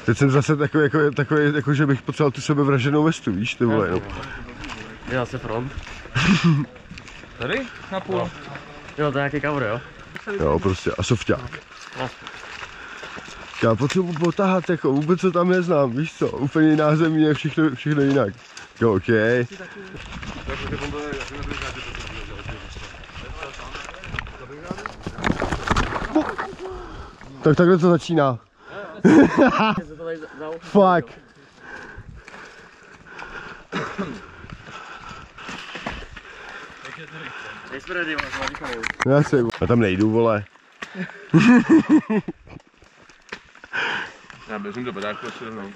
Teď jsem zase takový jako že bych potřeboval tu sebevraženou vestu, víš, ty vole, no. Je zase front. Tady? Na půl? No. Jo, to je nějaký cover, jo? Jo, prostě, a sofťák. No. Já potřebuji potáhat, jako vůbec co tam neznám, víš co, úplně jiná země, všechno jinak. Jo, OK. Tak takhle to začíná. Fuck. Já tam nejdu, vole. Já běžím do badáku asi rovnou.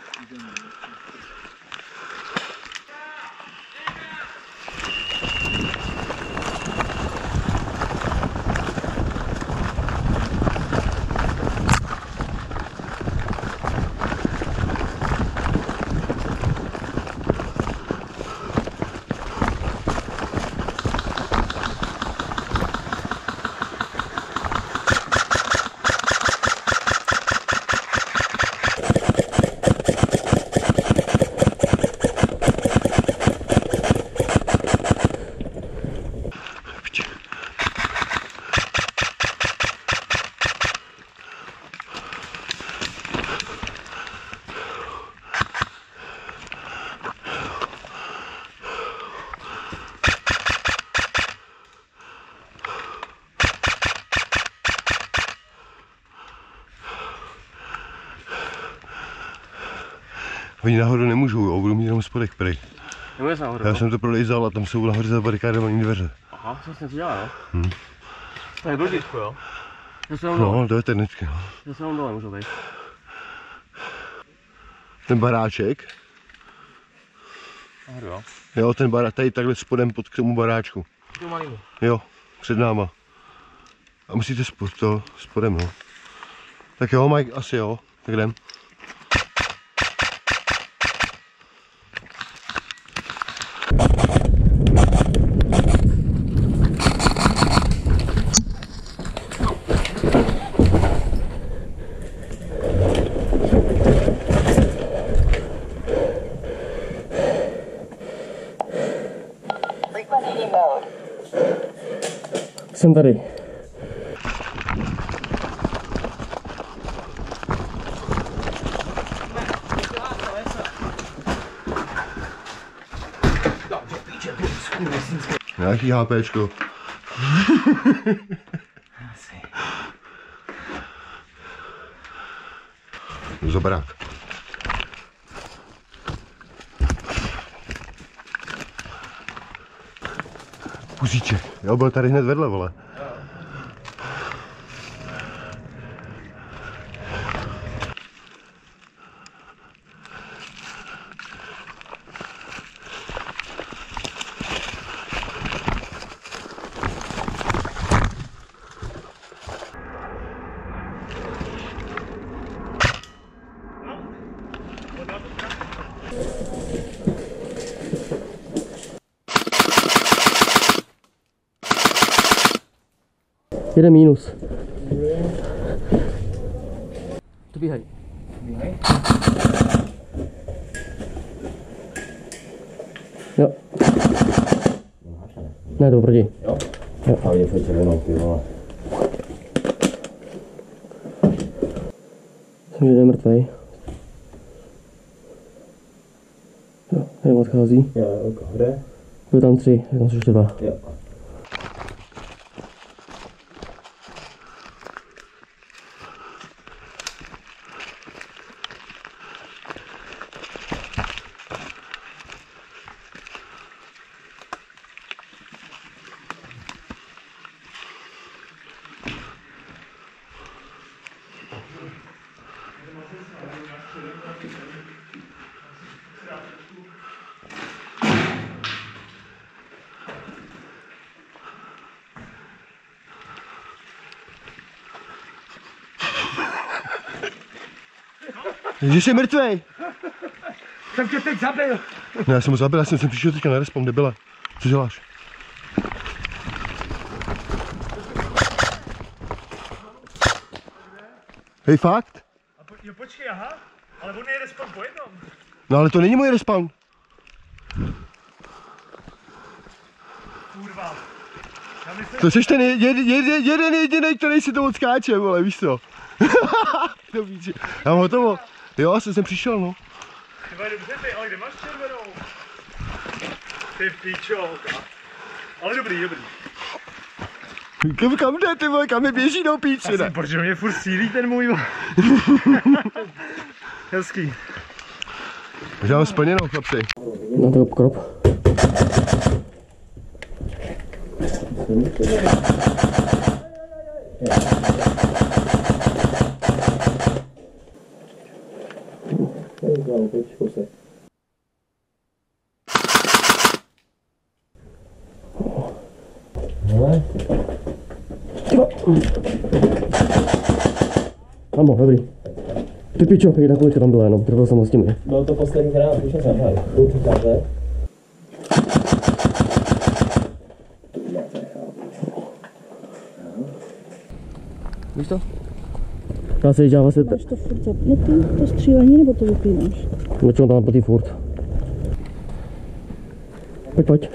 Oni nahoru nemůžou, jo, budou mít jenom spodek prej. Nemůže se nahoru, Já jsem to prodejzal a tam jsou nahoře zabarikádované dveře. Aha, co jsi něco dělal, jo? To je blízko, jo? No, to je tenečky, no. Že se jenom dole můžou být. Ten baráček. Nahoru, jo? Jo, ten barák, tady takhle spodem pod k tomu baráčku. Tu malýmu. Jo, před náma. A musíte spodem, no. Tak jo, Mike, asi jo, tak jdem. Jsem tady. Nějaký HPčko. Za barák. Puzíček. Jo, byl tady hned vedle, vole. Jeden mínus. To bíhaj. Bíhaj? Jo. Ne, to proti. Jo? Jo. A mě furt červenou, ty vole. Jsem jeden mrtvej. Jo, jeden odchází. Jo, kde? Byl tam 3, tam jsou ještě 2. Jo. Že jsi mrtvej? Jsem tě teď zabil. No, já jsem ho zabil, já jsem přišel teďka na respawn, debile. Co děláš? Hej, fakt? Jo, počkej, aha. Ale on je respawn po jednom. No ale to není můj respawn. Kurva. Já myslím, To jsi ten jeden jedinej, který si to odskáče, vole, víš co? To víš, já mám hotovo. Jo, asi jsem přišel, no. ty vole, dobře ty, ale kde máš červenou? Ty píčolka. Ale dobrý. Kam jde, ty vole, kam mi běží do píči, ne? Protože mě furt sílí ten můj. Hezký. Už mám splněnou, chlapci. Na to krop. Amo, dobrý. Ty pičo, jedna kulička tam byla jenom, trval jsem ho s tím. Byl to poslední krát, už jsem hej. Určitě. Víš to? Dá se dělat vlastně... Máš to furt zapnutý, to střílení, nebo to vypínáš? Většinou tam napnutý furt. Pojď.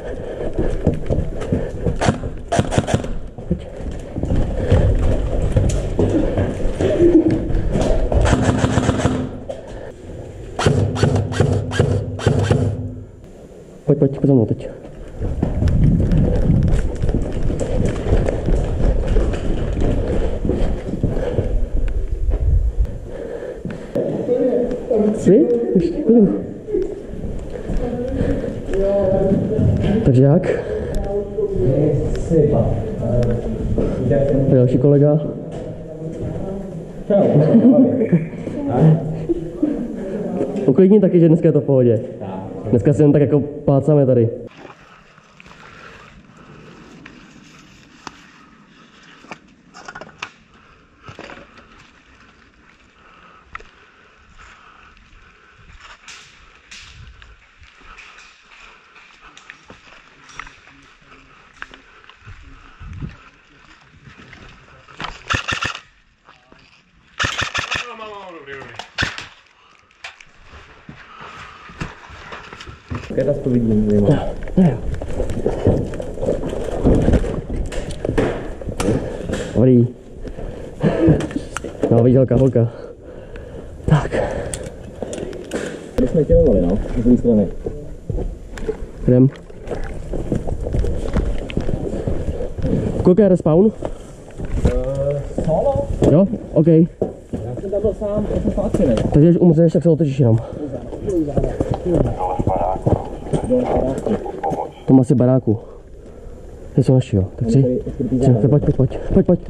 Pojď za mnou teď. Jsi? Takže jak? Další kolega. Uklidni taky, že dneska je to v pohodě. Dneska si jen tak jako plácáme tady. Teraz to vidím, Dobrý. No, výdělka, holka. Tak. Tady jsme tělovali, no, z druhé strany. Jdem. Kolik je respawn? Solo? Jo? OK. Já jsem tam byl sám, já jsem fakt ne. Takže když umřeš, tak se otočíš jenom. To má asi baráku. Teď jsou naši, jo. Tak tři. Pojď.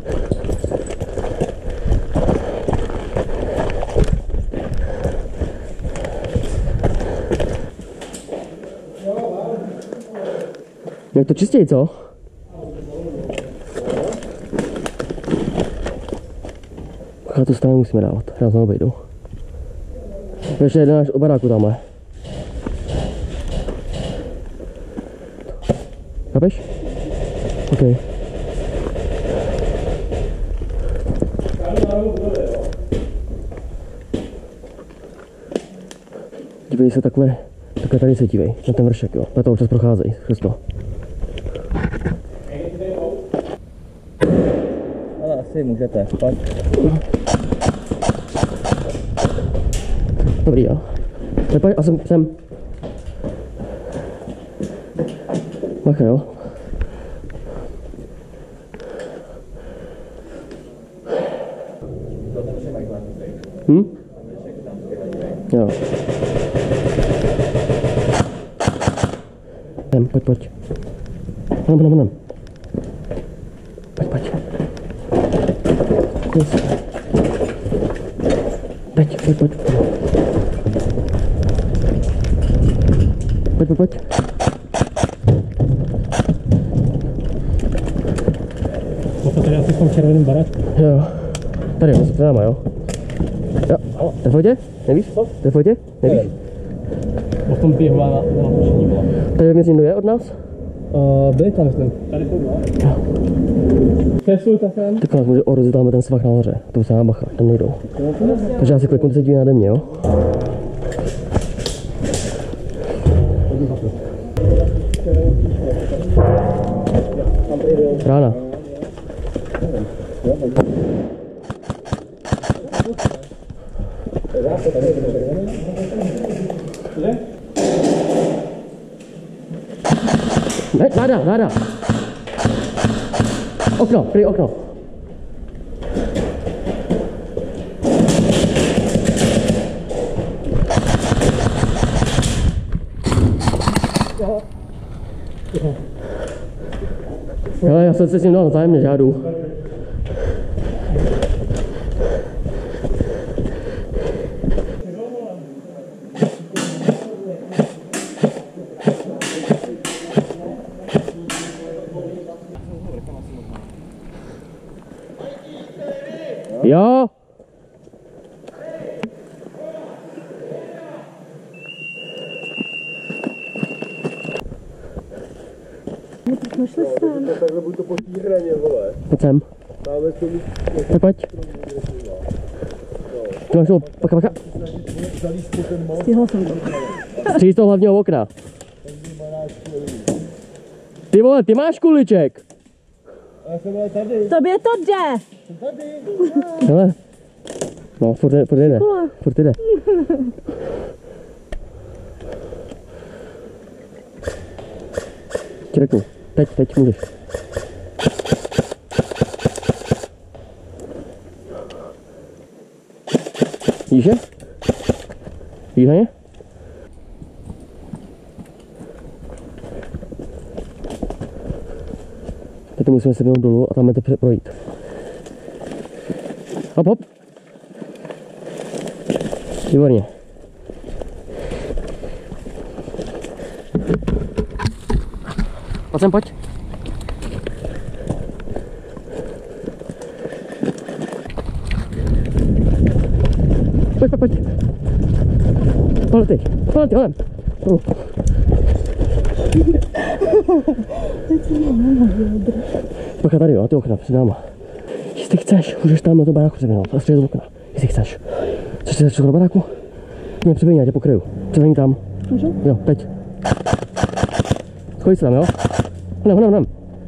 Jak to čistěji, co? Já tu stranu musíme dávat, já znovu obejdu. Ještě jeden náš o baráku tamhle. Chápeš? OK. Dívej se takhle tady se dívej, na ten vršek, jo. Na to občas procházej, přes to. Ale asi můžete, pojď. Dobrý, jo. Pojď a sem. Macha, jo. Jo. Pojď. Honem. Pojď. Yes. Teď. Pojď. To tady asi v tom červeném baráčku. Jo. Tady jo, před náma, jo. Jo. Jde v hodě? Nevíš? Co? Jde v hodě? Nevíš? O tom běhu na tušení byla. Tady věc někdo je od nás? Byli tam, myslím. Tady jsou dva. Přesuňte sem. Teď nás může ohrozit tamhle ten svah nahoře. To se nám bacha, tam nejdou. Takže já si kliknu, ty se díví nade mě, jo? Rána. Ne, náda. Okno, prý okno. Já jsem se s ním dal vzájemně, že já jdu. Jo. Našli jsem. Takhle buď to po té hraně, vole. Pojď sem. Máme to mít... Pojď. Ty máš to, paka. Stihla jsem to. Stříž to hlavního okna. Ty vole, ty máš kuliček. Tobě to jde. Hele. No, furt jde. Furt jde. Ti řeknu. Teď můžeš. Vidíš je? Vidíš je? Teď musíme se běhnout dolů a tam je to projít. Hop. Výborně. Pojď sem, pojď. Pojď. Poletej, holem. Bacha tady, jo, ty okna, před náma. Jestli chceš, můžeš tam na to baráku přeběhnout a střílet z okna, jestli chceš. Chceš si do baráku? Ne, přeběhni, já tě pokryju. Přeběhni tam. Můžu? Jo, teď. Schodí se tam, jo? Honem.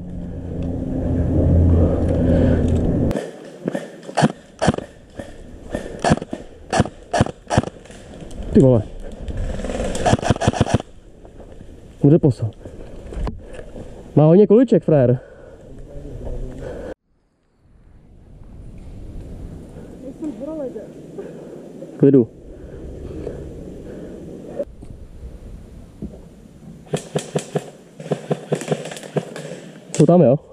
Ty vole. Bude posel. Má hodně kuliček, frér. Klidu. Jsou tam, jo?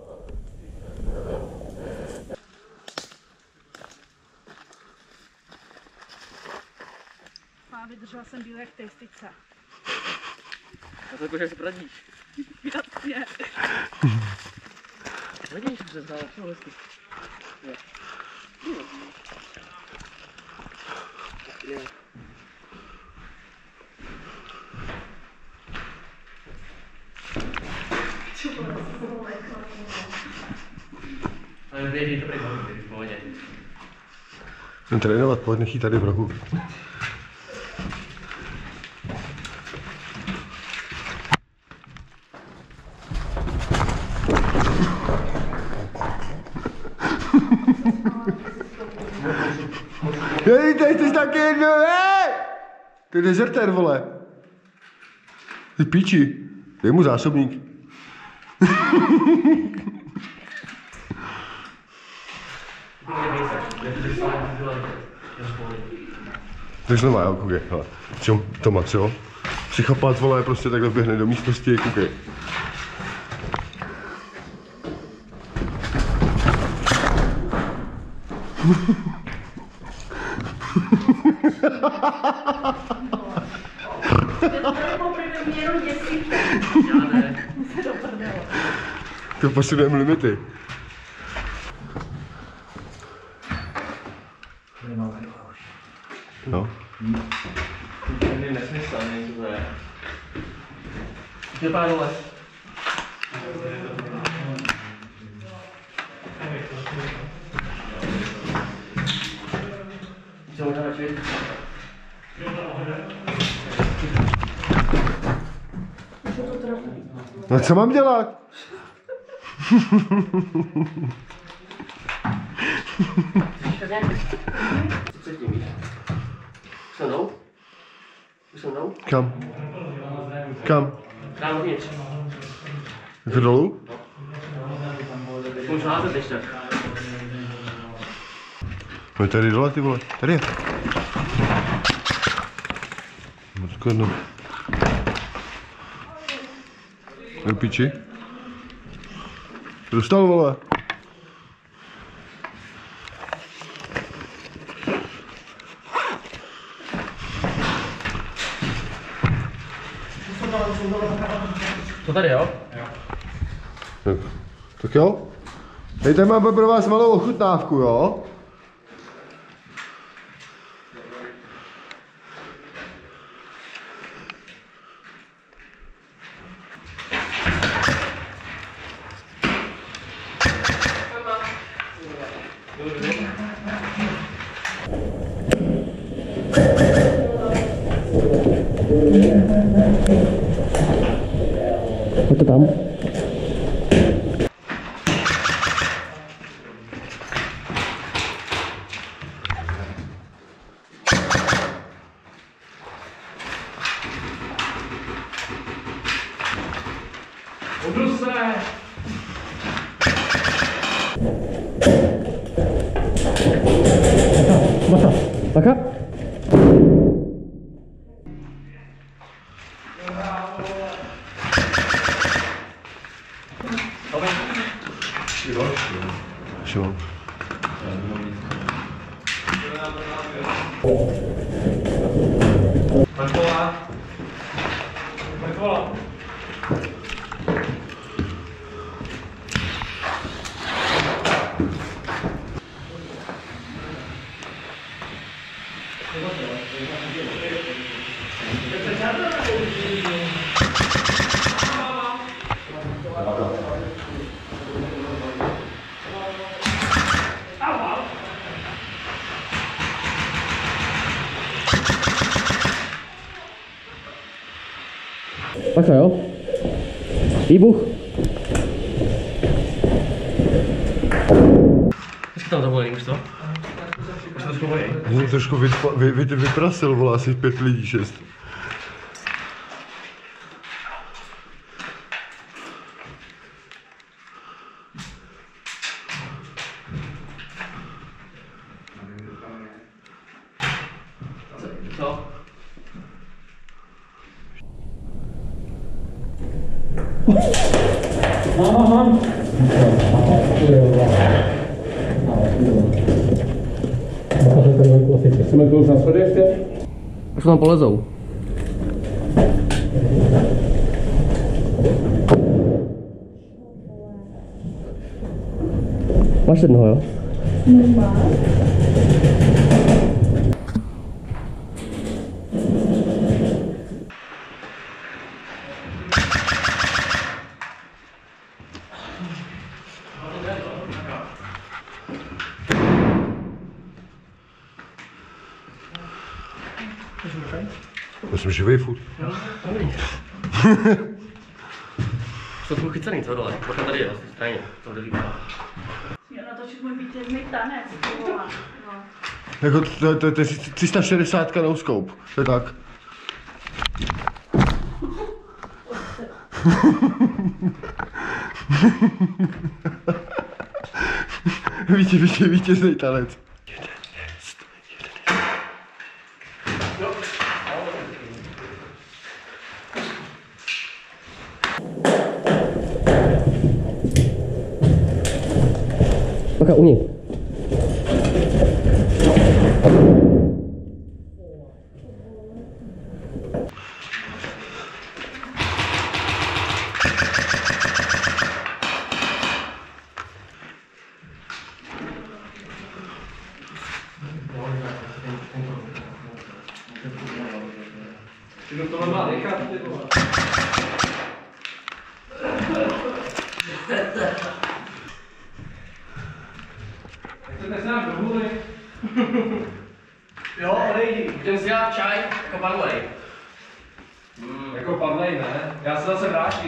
Vydržela jsem díl jak tejstice. A to jakože si pradíš. Jasně. Vidíš, přezdala, všechno hezky. Ale běží to prý v pohodě. Jen trénovat, pojď nechý tady v rohu. Hej, ty jsi taky jedno, hej! Ty je dezertér, vole. Ty píči, dej mu zásobník. To je znovu, jo, koukej, hele. Tomat, jo? Psychopat, vole, prostě takhle běhne do místnosti, koukej. To posunujeme limity. No. To je nesmysl, nevím, co to je. Ty pár dole. No co mám dělat? Kam? Kam? Tam dovnitř. Jako dolů? Můžu házet ještě. No tady dole, ty vole. Tady je. Matko jedno. Do piči. Dostal, vole. To tady, jo? Tak jo? Tady tady máme pro vás malou ochutnávku, jo? Pojďte tam. Odru se! Bacha. Šel. Bacha, jo? Výbuch. Počkej tam zavolení, už to? Už to trošku bojí. Jsem trošku vyprasil, vole, asi 5 lidí, 6. Co? Už tam polezou. Máš jednoho, jo? Já jsem živej furt. Jsou tu chycený, co dole? Možná tady je, vlastně straně. To jde líbí. Měl natočit můj vítězný tanec, ty vole. No. Jako to je 360 no scope, to je tak. Vítězný tanec. Bacha, u něj. Jo, odejdi. Jdem si dát čaj jako Barley. Jako padlej, ne? Já se zase vrátím.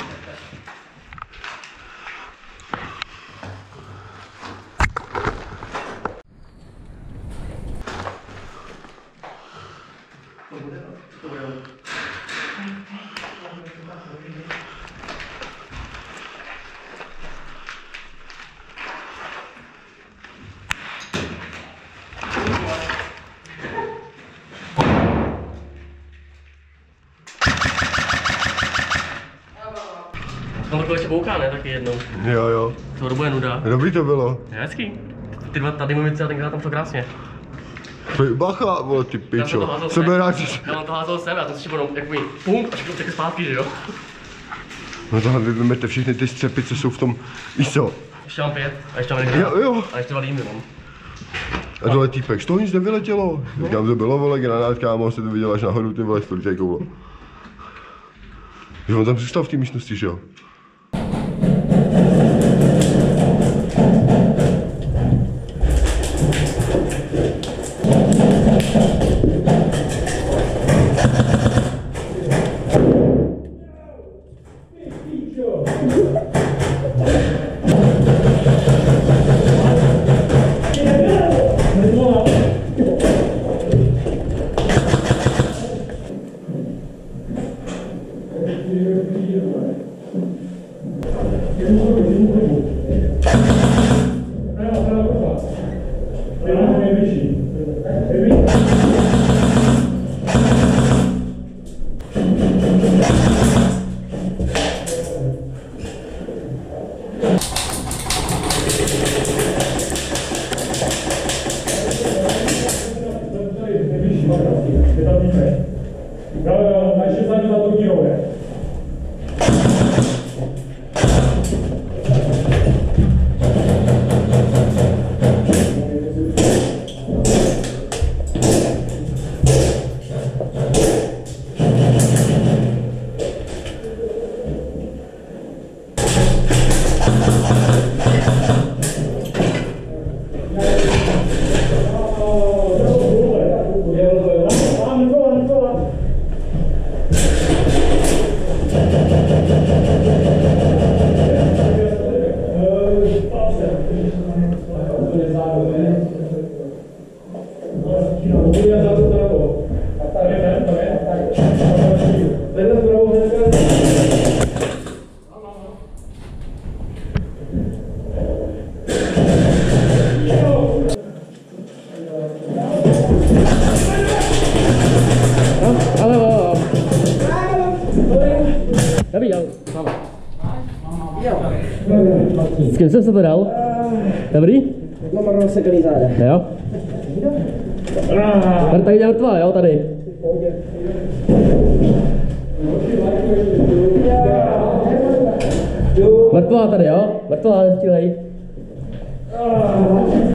Tam to ještě bouká, ne? Taky jednou. Jo. To dobu je nuda. Dobrý to bylo. Je hezký. Ty dva tady mimice a tenkrát tam to krásně. Bacha, vole, ty pičo. Já mám to házel sem, já jsem si šipnul jakoby pum a všechno utěkl zpátky, že jo? No tohle vy vemete všechny ty střepy, co jsou v tom, víš co? Ještě mám 5 a ještě mám 1 Jo. a ještě 2 dýmy mám. A dole týpek, z toho nic nevyletělo. Říkám, to bylo, vole, granát, kámo, se to viděl až nahoru, ty vole, stolicaj koule. Že on tam zůstal v té místnosti, že jo? S kým jsem se to dal? Dobrý? Mám rozsekaný záda. Jo? Tady je mrtvá, jo, tady. Mrtvá tady, jo? Mrtvá, nestílej.